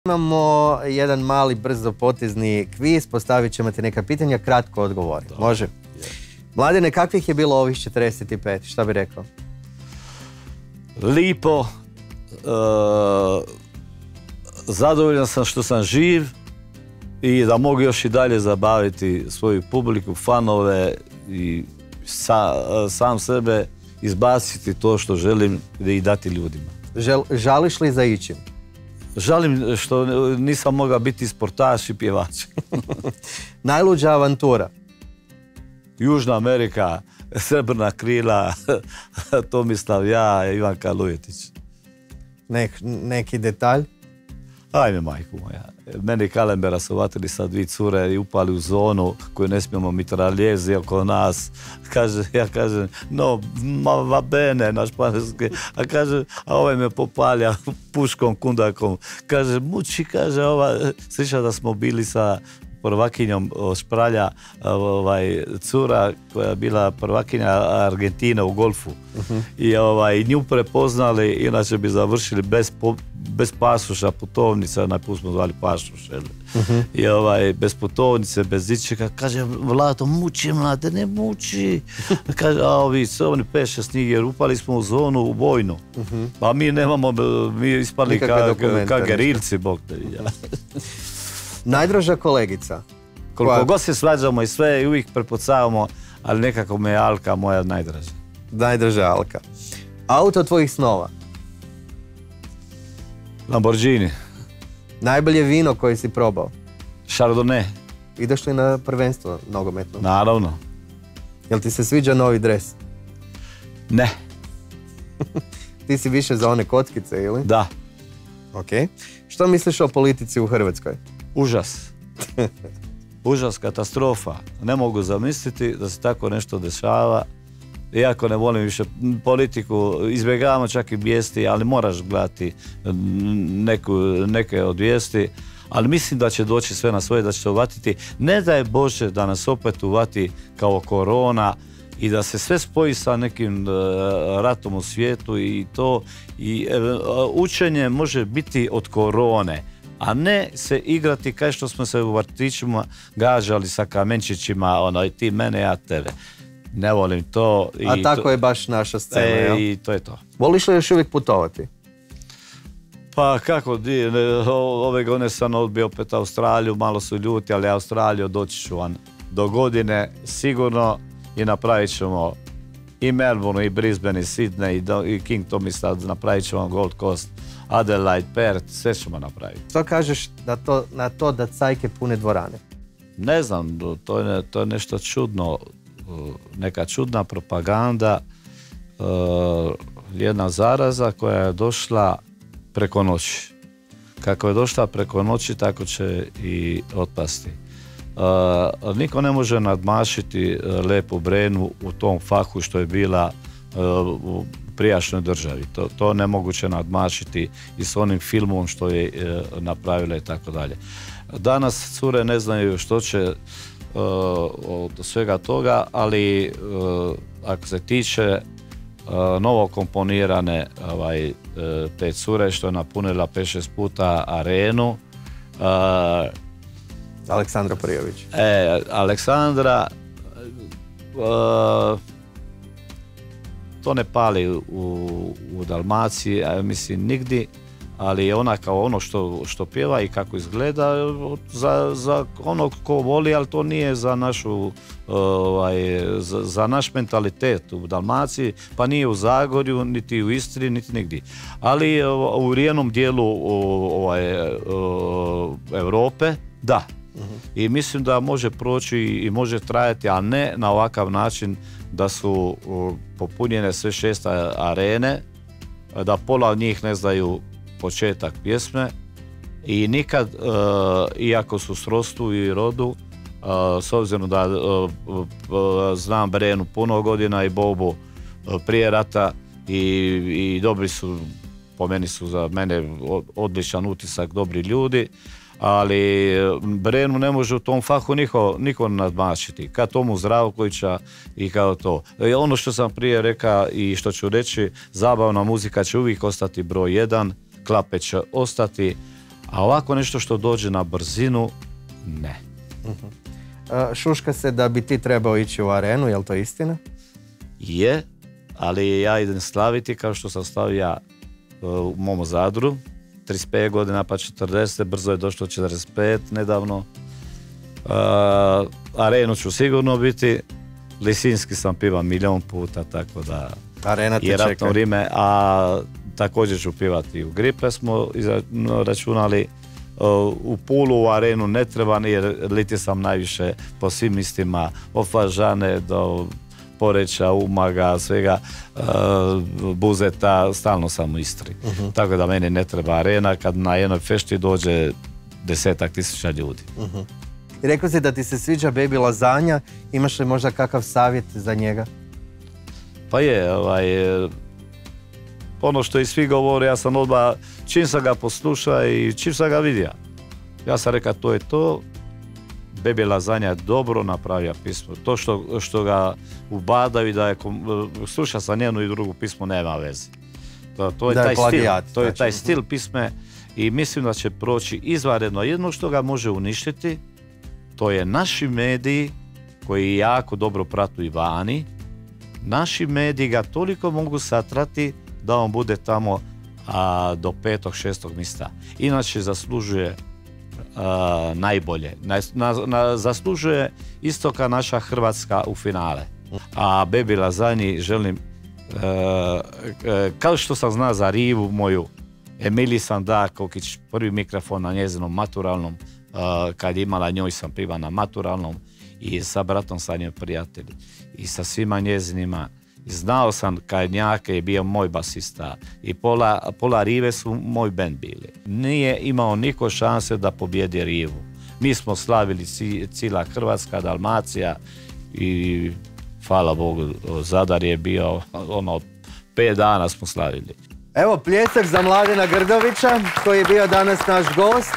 Imamo jedan mali brzopotezni kviz, postavit ćemo ti neka pitanja, kratko odgovori. Može? Mladene, kakvih je bilo ovih 45? Šta bi rekao? Lipo, zadovoljan sam što sam živ i da mogu još i dalje zabaviti svoju publiku, fanove i sam sebe izbaciti to što želim i dati ljudima. Žališ li za ičim? Žalim što nisam mogao biti sportaš i pjevač. Najluđa avantura? Južna Amerika, Srebrna krila, Tomislav, ja, Ivanka Lujetić. Neki detalj? Ajme, majku moja. Meni Kalembera su vatili sa 2 cure i upali u zonu koju ne smijemo mitraljezi oko nas. Ja kažem, no, va bene, na španjolski. A ovaj me popalja puškom, kundakom. Kaže, muči, kaže, sliša da smo bili sa prvakinjom Špralja, cura koja je bila prvakinja Argentine u golfu. I nju prepoznali, inače bi završili bez pasoša, putovnica, najput smo zvali pasoš. I bez putovnice, bez ičega, kaže, Vlado, muči, mlade, ne muči. Kaže, a oni 5-6 njih, jer upali smo u zonu, u vojnu. A mi nemamo, mi ispali ka gerilci, bog te vidjela. Najdraža kolegica? Koliko god se svađamo i sve i uvijek prepucavamo, ali nekako me je Alka moja najdraža. Najdraža Alka. Auto tvojih snova? Lamborghini. Najbolje vino koje si probao? Chardonnay. Ideš li na prvenstvo nogometno? Naravno. Jel ti se sviđa novi dres? Ne. Ti si više za one kockice, ili? Da. Ok. Što misliš o politici u Hrvatskoj? Užas. Užas, katastrofa. Ne mogu zamisliti da se tako nešto dešava. Iako ne volim više politiku, izbjegavamo čak i vijesti, ali moraš gledati neke od vijesti. Ali mislim da će doći sve na svoje, da će se uvatiti. Ne daj Bože da nas opet uvati kao korona i da se sve spoji sa nekim ratom u svijetu i to. I učenje može biti od korone, a ne se igrati kao što smo se u vrtićima gađali sa kamenčićima, ti mene, ja tebe. Ne volim to. A tako je baš naša scena, i to je to. Voliš li još uvijek putovati? Pa kako, ove godine sam odbio opet Australiju, malo su ljuti, ali Australiju doći ću vam do godine sigurno i napravit ćemo i Melbourne, i Brisbane, i Sydney, i King Tomislav, napravit ćemo Gold Coast, Adelaide, Perth, sve ćemo napraviti. Što kažeš na to da cajke pune dvorane? Ne znam, to je nešto čudno, neka čudna propaganda, jedna zaraza koja je došla preko noći. Kako je došla preko noći, tako će i otpasti. Niko ne može nadmašiti Lepu Brenu u tom fahu što je bila u prijašnjoj državi. To nemoguće nadmašiti i s onim filmom što je napravila i tako dalje. Danas cure ne znaju što će od svega toga, ali ako se tiče novo komponirane te cure što je napunila 5-6 puta arenu, Aleksandra Prijović. Aleksandra, to ne pali u Dalmaciji, mislim nigdje, ali ona kao ono što pjeva i kako izgleda za onog ko voli, ali to nije za našu za naš mentalitet u Dalmaciji, pa nije u Zagorju, niti u Istri, niti nigdje. Ali u rijenom dijelu Europe, da. I mislim da može proći i može trajati, a ne na ovakav način da su popunjene sve 6 arene, da pola od njih ne znaju početak pjesme i nikad, iako su s rostu i rodu, s obzirom da znam Brenu puno godina i Bobu prije rata i dobri su, po meni su za mene odličan utisak, dobri ljudi, ali Brenu ne može u tom fahu niko nadmašiti, kao Tomu Zdravkovića i kao to. Ono što sam prije rekao i što ću reći, zabavna muzika će uvijek ostati broj 1, klape će ostati, A ovako nešto što dođe na brzinu, ne. Šuška se da bi ti trebao ići u arenu, je li to istina? Je, ali ja idem slaviti kao što sam slavio ja u mom Zadru, 35 godina pa 40, brzo je došlo 45 nedavno. Arenu ću sigurno biti, Lisinski sam piva milion puta, tako da Arena te je ratno čeka. vrijeme, a također ću pivati u Gripe, smo računali. U Pulu u arenu ne treba, jer liti sam najviše po svim mistima, od Fažane do Poreča, Umaga, svega, Buzeta, stalno sam u Istri. Tako da meni ne treba arena, kad na jednoj fešti dođe 10.000 ljudi. I rekao si da ti se sviđa Baby Lazanja, imaš li možda kakav savjet za njega? Pa je, ono što i svi govore, ja sam odmah, čim sam ga poslušao i čim sam ga vidio, ja sam rekao to je to. Baby Lazanja je dobro napravio pismo. To što ga ubadaju da je, sluša sam jednu i drugu pismo, nema veze. To je taj plagijat, stil, to je taj stil pisme i mislim da će proći izvanredno. Jedno što ga može uništiti, to je naši mediji koji jako dobro pratu i vani. Naši mediji ga toliko mogu satrati da on bude tamo do 5. 6. mjesta. Inače zaslužuje najbolje. Zaslužuje isto kao naša Hrvatska u finale. A Baby Lazanji želim, kao što sam zna za Rivu moju, Emiliji sam da Kokić prvi mikrofon na njezinom maturalnom, kad je imala njoj sam piva na maturalnom i sa bratom sam njoj prijatelji i sa svima njezinima. Znao sam kad Njake je bio moj basista i pola Rive su moj band bili. Nije imao niko šanse da pobjedi Rivu. Mi smo slavili cijela Hrvatska, Dalmacija i hvala Bogu, Zadar je bio 5 dana smo slavili. Evo pljesak za Mladena Grdovića koji je bio danas naš gost.